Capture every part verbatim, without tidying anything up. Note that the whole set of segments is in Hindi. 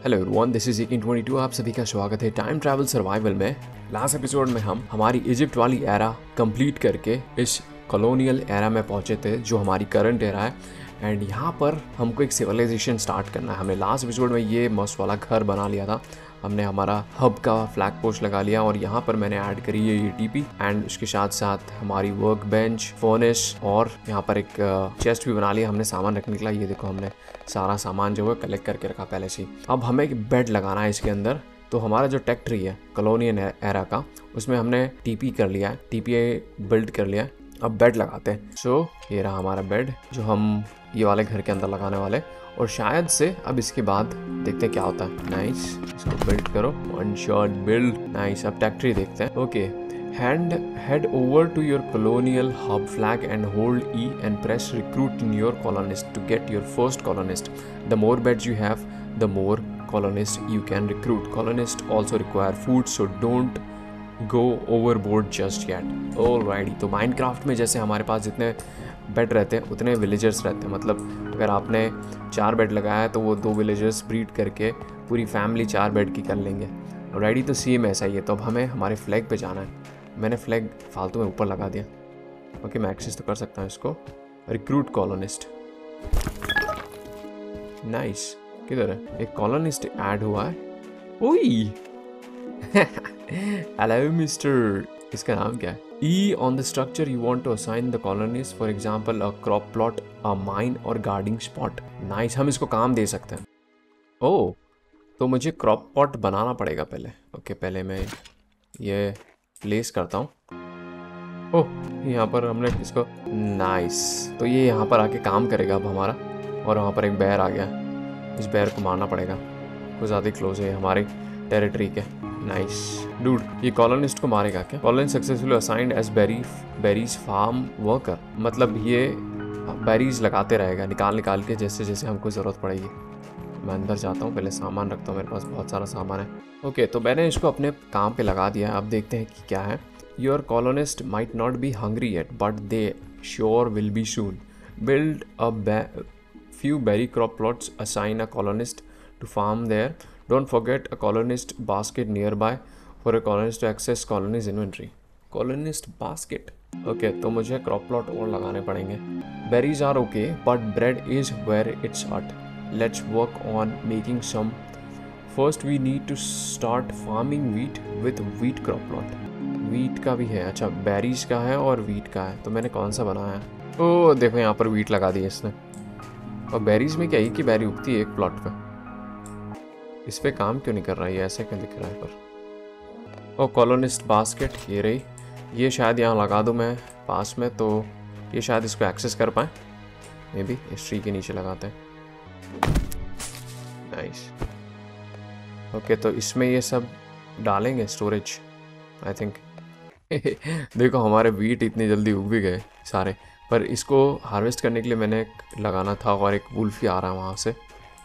Hello everyone, this is eighteen twenty two. आप सभी का स्वागत है टाइम ट्रैवल सर्वाइवल में। लास्ट एपिसोड में हम हमारी इजिप्ट वाली एरा कंप्लीट करके इस कॉलोनियल एरा में पहुंचे थे जो हमारी करंट एरा है। एंड यहाँ पर हमको एक सिविलाइजेशन स्टार्ट करना है। हमने लास्ट एपिसोड में ये मस्त वाला घर बना लिया था, हमने हमारा हब का फ्लैग पोस्ट लगा लिया और यहाँ पर मैंने ऐड करी है ये टीपी एंड उसके साथ साथ हमारी वर्क बेंच, फर्नेस और यहाँ पर एक चेस्ट भी बना लिया हमने सामान रखने के लिए। ये देखो हमने सारा सामान जो है कलेक्ट करके रखा पहले से ही। अब हमें एक बेड लगाना है इसके अंदर। तो हमारा जो टेक ट्री है कॉलोनियल एरा का, उसमें हमने टीपी कर लिया है, टीपी बिल्ड कर लिया है। अब बेड लगाते हैं। सो so, ये रहा हमारा बेड जो हम ये वाले घर के अंदर लगाने वाले, और शायद से अब इसके बाद देखते हैं क्या होता है। नाइस, इसको बिल्ड करो, वन शॉट बिल्ड। नाइस, अब टेक ट्री देखते हैं। Okay, hand head over to your colonial hub flag and hold E and press recruit in your colonist to get your first colonist. The more beds you have the more colonists you can recruit. Colonists also require food, so don't go overboard just yet. Alrighty, तो माइनक्राफ्ट में जैसे हमारे पास जितने बेड रहते हैं उतने विलेजर्स रहते हैं। मतलब अगर आपने चार बेड लगाया है तो वो दो विलेजर्स ब्रीड करके पूरी फैमिली चार बेड की कर लेंगे। राइडी, तो सेम ऐसा ही है। तो अब हमें हमारे फ्लैग पे जाना है। मैंने फ्लैग फालतू में ऊपर लगा दिया। ओके, मैं एक्सेस तो कर सकता हूँ इसको। Recruit colonist. नाइस, किधर है? एक कॉलोनिस्ट ऐड हुआ है। ओई हेलो मिस्टर, इसका नाम क्या है? E on the structure you want to assign the colonist, for example a crop plot, a mine or guarding spot. Nice, हम इसको काम दे सकते हैं। ओह, तो मुझे क्रॉप प्लॉट बनाना पड़ेगा पहले। ओके, पहले मैं ये प्लेस करता हूँ। ओह, यहाँ पर हमने इसको, नाइस, तो ये यहाँ पर आके काम करेगा अब हमारा। और वहाँ पर एक बैर आ गया, इस बैर को मारना पड़ेगा, कुछ ज़्यादा क्लोज है हमारे टेरिटरी के। नाइस डूड, ये कॉलोनिस्ट को मारेगा क्या? Colonist successfully assigned as berry berries farm worker. मतलब ये बेरीज लगाते रहेगा निकाल निकाल के जैसे जैसे हमको ज़रूरत पड़ेगी। मैं अंदर जाता हूँ, पहले सामान रखता हूँ, मेरे पास बहुत सारा सामान है। ओके, तो मैंने इसको अपने काम पे लगा दिया है। अब देखते हैं कि क्या है। Your colonist might not be hungry yet but they sure will be soon. Build a few berry crop plots, assign a colonist to farm there. Don't forget a colonist basket nearby for a colonist to access colony's inventory. Colonist basket. Okay, तो मुझे crop plot और लगाने पड़ेंगे। Berries are okay, but bread is where it's at. Let's work on making some. First we need to start farming wheat with wheat crop plot. Wheat का भी है, अच्छा berries का है और wheat का है। तो मैंने कौन सा बनाया है? ओह देखो, यहाँ पर wheat लगा दी इसने। और बेरीज में क्या ही कि बेरी उगती है एक प्लॉट पे। इस पे काम क्यों नहीं कर रहा है? ये ऐसे क्यों दिख रहा है पर? और कॉलोनिस्ट बास्केट ये रही, ये शायद यहाँ लगा दूँ मैं पास में, तो ये शायद इसको एक्सेस कर पाए। मे बी इस ट्री के नीचे लगाते हैं। नाइस। ओके, तो इसमें ये सब डालेंगे स्टोरेज आई थिंक। देखो हमारे वीट इतनी जल्दी उग भी गए सारे, पर इसको हार्वेस्ट करने के लिए मैंने लगाना था और एक वुल्फ ही आ रहा है वहाँ से।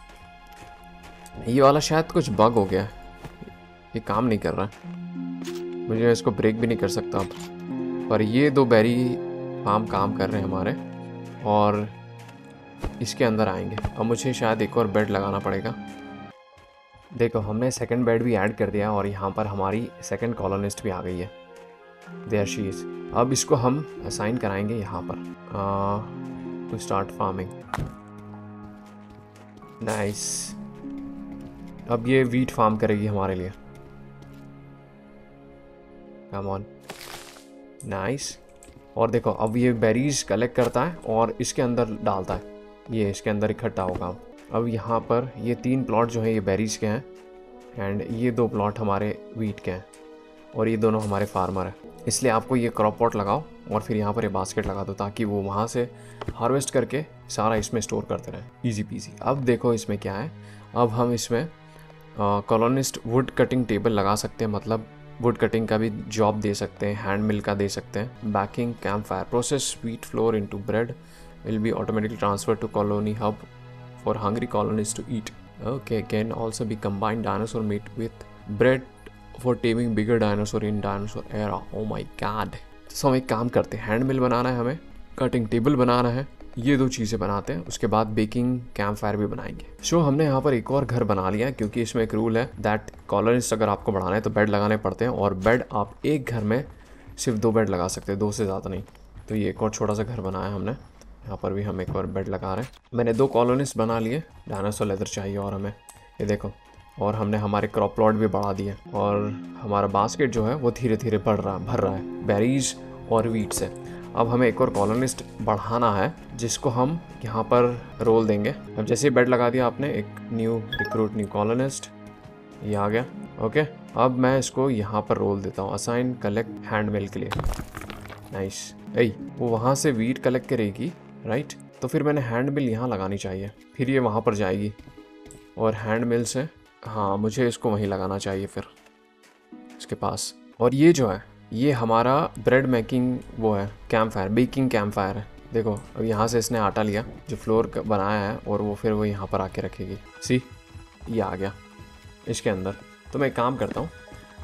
ये वाला शायद कुछ बग हो गया, ये काम नहीं कर रहा है। मुझे इसको ब्रेक भी नहीं कर सकता अब। पर ये दो बेरी फार्म काम कर रहे हैं हमारे और इसके अंदर आएंगे। अब मुझे शायद एक और बेड लगाना पड़ेगा। देखो हमने सेकंड बेड भी ऐड कर दिया और यहाँ पर हमारी सेकंड कॉलोनिस्ट भी आ गई है। There she is. अब इसको हम असाइन कराएंगे यहाँ पर टू स्टार्ट फार्मिंग। नाइस, अब ये वीट फार्म करेगी हमारे लिए। Come on, nice. और देखो अब ये बेरीज कलेक्ट करता है और इसके अंदर डालता है, ये इसके अंदर इकट्ठा होगा। अब यहाँ पर ये तीन प्लॉट जो हैं ये बेरीज के हैं एंड ये दो प्लॉट हमारे वीट के हैं और ये दोनों हमारे फार्मर हैं। इसलिए आपको ये क्रॉप पॉट लगाओ और फिर यहाँ पर ये बास्केट लगा दो ताकि वो वहाँ से हार्वेस्ट करके सारा इसमें स्टोर करते रहें। Easy peasy. अब देखो इसमें क्या है। अब हम इसमें कॉलोनिस्ट वुड कटिंग टेबल लगा सकते हैं, मतलब वुड कटिंग का भी जॉब दे सकते हैं, हैंड मिल का दे सकते हैं। Baking camp fire, process wheat flour into bread will be automatically transfer to colony hub for hungry colonist to eat. Okay, can also be combined dinosaur meat with bread for taming bigger dinosaur in dinosaur era. Oh my god. तो हम एक काम करते हैं, हैंड मिल बनाना है हमें, कटिंग टेबल बनाना है ये दो चीज़ें बनाते हैं, उसके बाद बेकिंग कैंप फायर भी बनाएंगे। सो so, हमने यहाँ पर एक और घर बना लिया है, क्योंकि इसमें एक रूल है दैट कॉलोनिस्ट अगर आपको बढ़ाना है तो बेड लगाने पड़ते हैं, और बेड आप एक घर में सिर्फ दो बेड लगा सकते हैं, दो से ज़्यादा नहीं। तो ये एक और छोटा सा घर बनाया हमने, यहाँ पर भी हम एक और बेड लगा रहे हैं। मैंने दो कॉलोनिस्ट बना लिए, डायनासोर लेदर चाहिए और हमें, ये देखो। और हमने हमारे क्रॉप प्लॉट भी बढ़ा दिए, और हमारा बास्केट जो है वो धीरे धीरे बढ़ रहा भर रहा है बेरीज और वीट से। अब हमें एक और कॉलोनिस्ट बढ़ाना है, जिसको हम यहाँ पर रोल देंगे। अब जैसे ही बेड लगा दिया आपने, एक न्यू रिक्रूट न्यू कॉलोनिस्ट, ये आ गया। ओके, अब मैं इसको यहाँ पर रोल देता हूँ, असाइन कलेक्ट हैंड मिल के लिए। नाइस। ऐ वो वहाँ से वीट कलेक्ट करेगी, राइट? तो फिर मैंने हैंड मिल यहाँ लगानी चाहिए, फिर ये वहाँ पर जाएगी, और हैंड मिल से, हाँ मुझे इसको वहीं लगाना चाहिए फिर इसके पास। और ये जो है ये हमारा ब्रेड मेकिंग वो है, camp fire, baking camp fire है। देखो अब यहाँ से इसने आटा लिया जो फ्लोर बनाया है, और वो फिर वो यहाँ पर आके रखेगी। सी, ये आ गया इसके अंदर। तो मैं एक काम करता हूँ,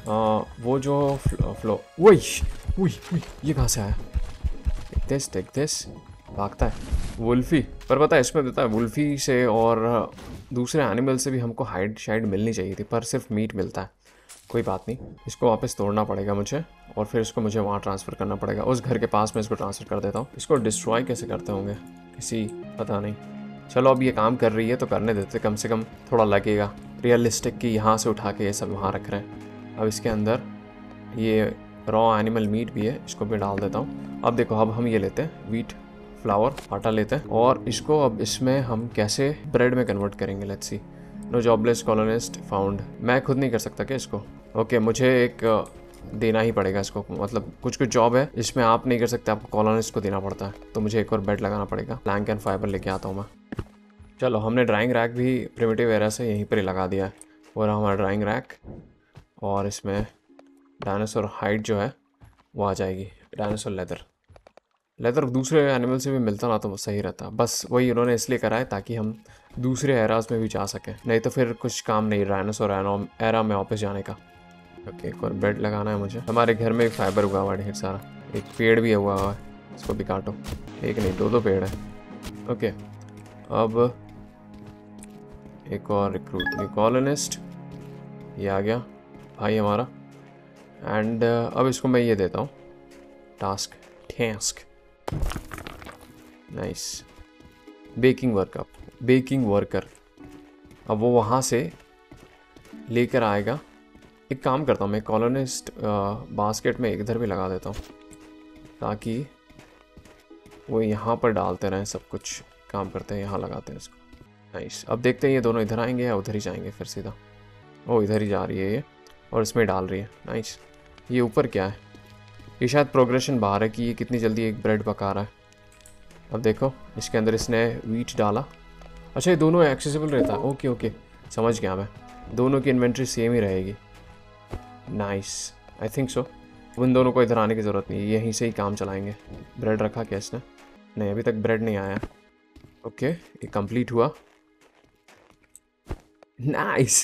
वो जो फ्लो, फ्लो वही वही ये कहाँ से आया? टेक दिस टेक दिस, भागता है वुल्फी। पर पता है इसमें देता है वुल्फी से और दूसरे एनिमल से भी हमको हाइड शाइड मिलनी चाहिए थी, पर सिर्फ मीट मिलता है। कोई बात नहीं, इसको वापस तोड़ना पड़ेगा मुझे, और फिर इसको मुझे वहाँ ट्रांसफ़र करना पड़ेगा, उस घर के पास में इसको ट्रांसफ़र कर देता हूँ। इसको डिस्ट्रॉय कैसे करते होंगे किसी, पता नहीं। चलो अब ये काम कर रही है तो करने देते, कम से कम थोड़ा लगेगा रियलिस्टिक कि यहाँ से उठा के ये सब वहाँ रख रहे हैं। अब इसके अंदर ये रॉ एनिमल मीट भी है, इसको भी डाल देता हूँ। अब देखो, अब हम ये लेते हैं वीट फ्लावर, आटा लेते हैं, और इसको अब इसमें हम कैसे ब्रेड में कन्वर्ट करेंगे, let's see. No jobless colonist found. मैं खुद नहीं कर सकता क्या इसको? ओके okay, मुझे एक देना ही पड़ेगा इसको, मतलब कुछ कुछ जॉब है इसमें आप नहीं कर सकते, आपको कॉलोनिस्ट को देना पड़ता है। तो मुझे एक और बेड लगाना पड़ेगा, प्लैंक एंड फाइबर लेके आता हूँ मैं। चलो हमने ड्राइंग रैक भी प्रिमिटिव एरा से यहीं पर ही लगा दिया है, और हमारा ड्राइंग रैक, और इसमें डायनासोर हाइड जो है वो आ जाएगी, डायनासोर लेदर। लेदर दूसरे एनिमल से भी मिलता ना तो सही रहता, बस वही उन्होंने इसलिए करा है ताकि हम दूसरे एराज में भी जा सकें, नहीं तो फिर कुछ काम नहीं डायनासोर एरा में वापस जाने का। ओके, एक और बेड लगाना है मुझे। हमारे घर में फाइबर उगा हुआ है ढेर सारा, एक पेड़ भी हुआ हुआ है, इसको भी काटो। एक नहीं, दो दो पेड़ है। ओके, अब एक और रिक्रूट न्यू कॉलोनिस्ट, ये आ गया भाई हमारा। एंड अब इसको मैं ये देता हूँ task, task nice, baking workup, baking worker. अब वो वहाँ से लेकर आएगा। एक काम करता हूँ मैं, कॉलोनिस्ट बास्केट में इधर भी लगा देता हूँ, ताकि वो यहाँ पर डालते रहें सब कुछ। काम करते हैं, यहाँ लगाते हैं इसको। नाइस। अब देखते हैं ये दोनों इधर आएंगे या उधर ही जाएंगे फिर सीधा। ओ, इधर ही जा रही है ये, और इसमें डाल रही है। नाइस। ये ऊपर क्या है? ये शायद प्रोग्रेशन बाहर है कि ये कितनी जल्दी एक ब्रेड पका रहा है। अब देखो, इसके अंदर इसने वीट डाला। अच्छा, ये दोनों एक्सेसिबल रहता है। ओके ओके, समझ गया मैं, दोनों की इन्वेंट्री सेम ही रहेगी। Nice, I think so. उन दोनों को इधर आने की ज़रूरत नहीं है, यहीं से ही काम चलाएंगे। ब्रेड रखा क्या इसने? नहीं, अभी तक ब्रेड नहीं आया। ओके, ये कंप्लीट हुआ। नाइस।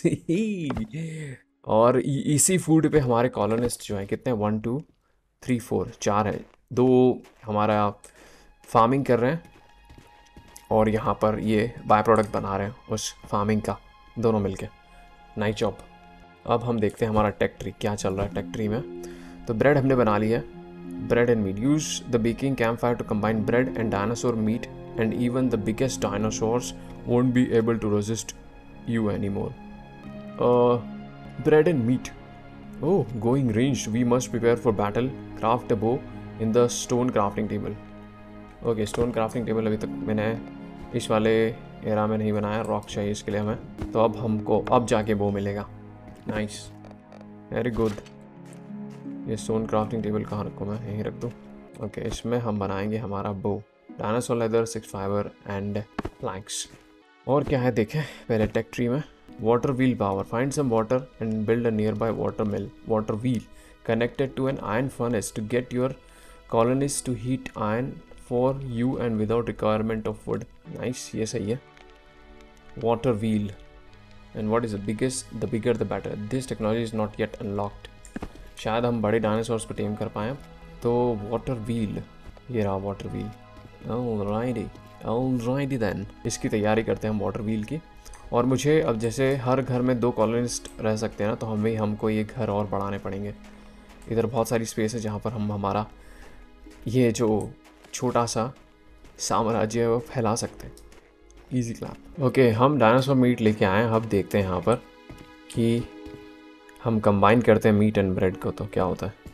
और इसी फूड पे हमारे कॉलोनिस्ट जो है कितने, वन टू थ्री फोर, चार है। दो हमारा फार्मिंग कर रहे हैं, और यहाँ पर ये बाय प्रोडक्ट बना रहे हैं उस फार्मिंग का, दोनों मिलके। Nice job. अब हम देखते हैं हमारा टेक ट्री क्या चल रहा है। टेक ट्री में तो ब्रेड हमने बना लिया है, bread and meat. Use the baking camp fire to combine bread and dinosaur meat, and even the biggest dinosaurs won't be able to resist you anymore. Uh, bread and meat. Oh, going ranged. We must prepare for battle. Craft a bow in the stone crafting table. Okay, stone crafting table अभी तक मैंने इस वाले एरा में नहीं बनाया, रॉक चाहिए इसके लिए हमें। तो अब हमको अब जाके बो मिलेगा। Nice, very good. ये स्टोन क्राफ्टिंग टेबल कहाँ रखूँ मैं? यहीं रख दूँ। ओके, इसमें हम बनाएंगे हमारा bow, dinosaur leather, six fibre and planks. और क्या है देखें पहले टेक ट्री में। Water wheel power, find some water and build a nearby water mill, water wheel connected to an iron furnace to get your colonies to heat iron for you and without requirement of wood. Nice, ये सही है। Water wheel and what is the biggest, the bigger the better. This technology is not yet unlocked. शायद हम बड़े डायनासोर्स पर टेम कर पाएँ। तो वाटर व्हील, ये रहा water wheel. Alrighty alrighty then, इसकी तैयारी करते हैं हम वाटर व्हील की। और मुझे अब जैसे हर घर में दो कॉलोनिस्ट रह सकते हैं ना, तो हमें हमको ये घर और बढ़ाने पड़ेंगे। इधर बहुत सारी स्पेस है जहाँ पर हम हमारा ये जो छोटा सा साम्राज्य है वो फैला सकते हैं। Easy clap. ओके, हम डायनासोर मीट लेके आए हैं। अब देखते हैं यहाँ पर कि हम कंबाइन करते हैं मीट एंड ब्रेड को तो क्या होता है।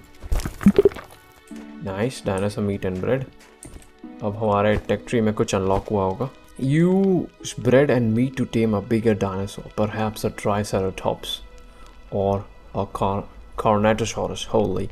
Nice, dinosaur meat and bread. अब हमारे टेक ट्री में कुछ अनलॉक हुआ होगा। Use bread and meat to tame a bigger dinosaur, perhaps a triceratops or a कार्नेटोसॉरस Holi.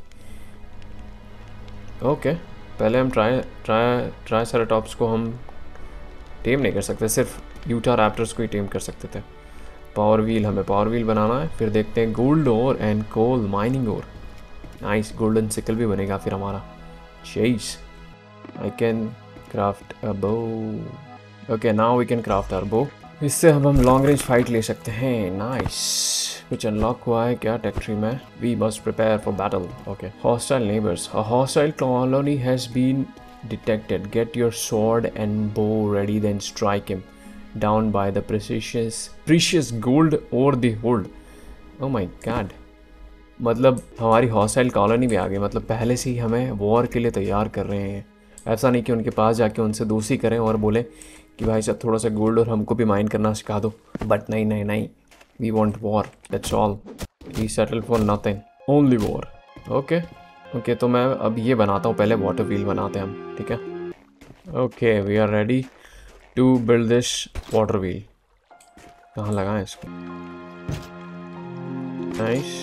Okay, पहले हम ट्राई ट्राई ट्राइसेराटॉप्स को हम टेम नहीं कर सकते, सिर्फ यूटा रैप्टर्स को ही टेम कर सकते थे। पावर व्हील, हमें पावर व्हील बनाना है। फिर देखते हैं gold ore and coal mining ore. Nice, golden sickle भी बनेगा फिर हमारा। चेस, I can craft a bow. Okay, now we can craft our bow. इससे हम हम लॉन्ग रेंज फाइट ले सकते हैं। नाइस, कुछ अनलॉक हुआ है क्या टेक ट्री में? We must prepare for battle. Okay, hostile neighbours, a hostile colony has been detected. Get your sword and bow ready, then strike him down by the precious precious gold or the hold. Oh my god, मतलब हमारी हॉस्टाइल कॉलोनी भी आ गई। मतलब पहले से ही हमें वॉर के लिए तैयार कर रहे हैं। ऐसा नहीं कि उनके पास जाके उनसे दोस्ती करें और बोले कि भाई साहब थोड़ा सा गोल्ड और हमको भी माइन करना सिखा दो। बट नहीं नहीं नहीं, we want war, that's all. We settle for nothing, only war. Okay okay, तो मैं अब ये बनाता हूँ, पहले वाटर व्हील बनाते हैं हम, ठीक है। Okay, we are ready to build this water wheel. कहाँ लगाएं इसको? नाइस,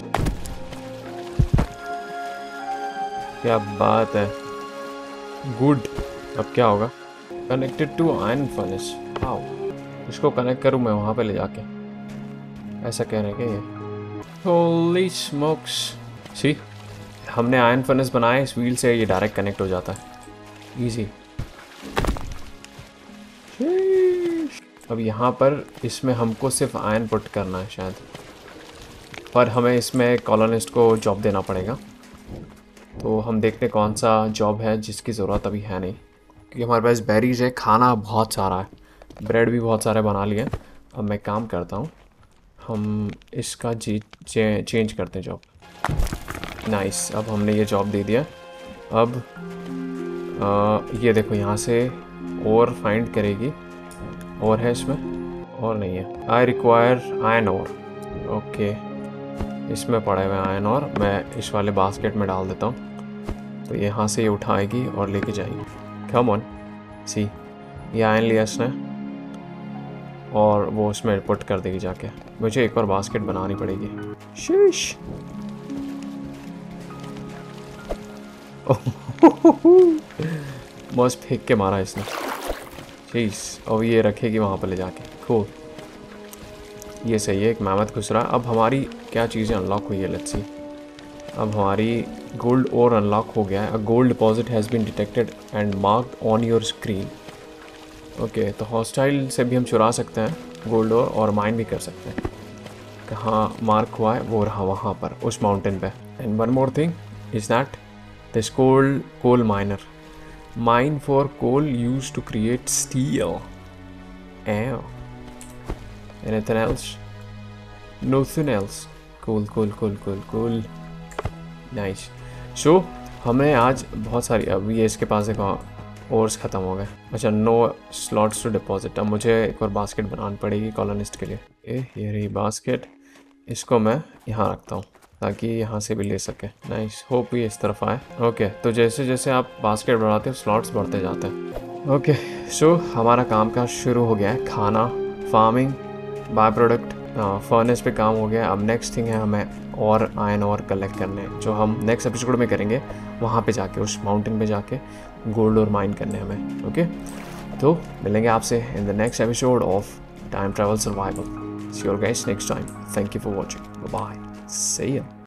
क्या बात है, गुड। अब क्या होगा? Connected to iron furnace. आओ, इसको कनेक्ट करूँ मैं वहाँ पे ले जाके, ऐसा कह रहे हैं क्या ये? होली स्मोक्स, सी हमने आयरन फर्नेस बनाया, इस व्हील से ये डायरेक्ट कनेक्ट हो जाता है, इजी। अब यहाँ पर इसमें हमको सिर्फ आयरन पुट करना है शायद, पर हमें इसमें कॉलोनिस्ट को जॉब देना पड़ेगा। तो हम देखते हैं कौन सा जॉब है जिसकी ज़रूरत अभी है नहीं, क्योंकि हमारे पास बेरीज है, खाना बहुत सारा है, ब्रेड भी बहुत सारे बना लिए। अब मैं काम करता हूँ, हम इसका जी चे, चेंज करते हैं जॉब। नाइस, अब हमने ये जॉब दे दिया। अब आ, ये देखो यहाँ से और फाइंड करेगी, और है इसमें, और नहीं है। I require iron ore. Okay, इसमें पड़े हुए आयरन ओर मैं इस वाले बास्केट में डाल देता हूँ, तो यहाँ से ये उठाएगी और लेके जाएगी। कम ऑन, सी ये आयरन लिया इसने और वो उसमें पुट कर देगी जाके। मुझे एक और बास्केट बनानी पड़ेगी। शीश, मस्त फेंक के मारा इसने, चीज़। और ये रखेगी वहाँ पर ले जाके, खूब। ये सही है, एक मैमथ घुस रहा है। अब हमारी क्या चीज़ें अनलॉक हुई है, लेट्स सी। अब हमारी गोल्ड और अनलॉक हो गया है। A gold deposit has been detected and marked on your screen. Okay, तो हॉस्टाइल से भी हम चुरा सकते हैं गोल्ड और, और माइन भी कर सकते हैं। कहाँ मार्क हुआ है? वो रहा वहाँ पर, उस माउंटेन पे। And one more thing is that this coal coal miner mine for coal used to create steel. Oh, anything else? Nothing else. cool cool cool cool cool nice. so हमें आज बहुत सारी, अब ये इसके पास देखो ओर्स ख़त्म हो गए। अच्छा, नो स्लॉट्स टू डिपॉजिट। अब मुझे एक और बास्केट बनानी पड़ेगी कॉलोनिस्ट के लिए। ए, ये रही बास्केट, इसको मैं यहाँ रखता हूँ ताकि यहाँ से भी ले सके। नाइस, होप ये इस तरफ आए। ओके, तो जैसे जैसे आप बास्केट बढ़ाते हो स्लॉट्स बढ़ते जाते हैं। ओके, सो हमारा काम का शुरू हो गया है। खाना, फार्मिंग, बाय प्रोडक्ट, फर्नेस पे काम हो गया। अब नेक्स्ट थिंग है हमें और आयरन और कलेक्ट करने, जो हम नेक्स्ट एपिसोड में करेंगे। वहाँ पे जाके, उस माउंटेन पे जाके गोल्ड और माइन करने हमें। ओके, तो मिलेंगे आपसे in the next episode of time travel survival. See you guys next time. Thank you for watching, bye, see ya.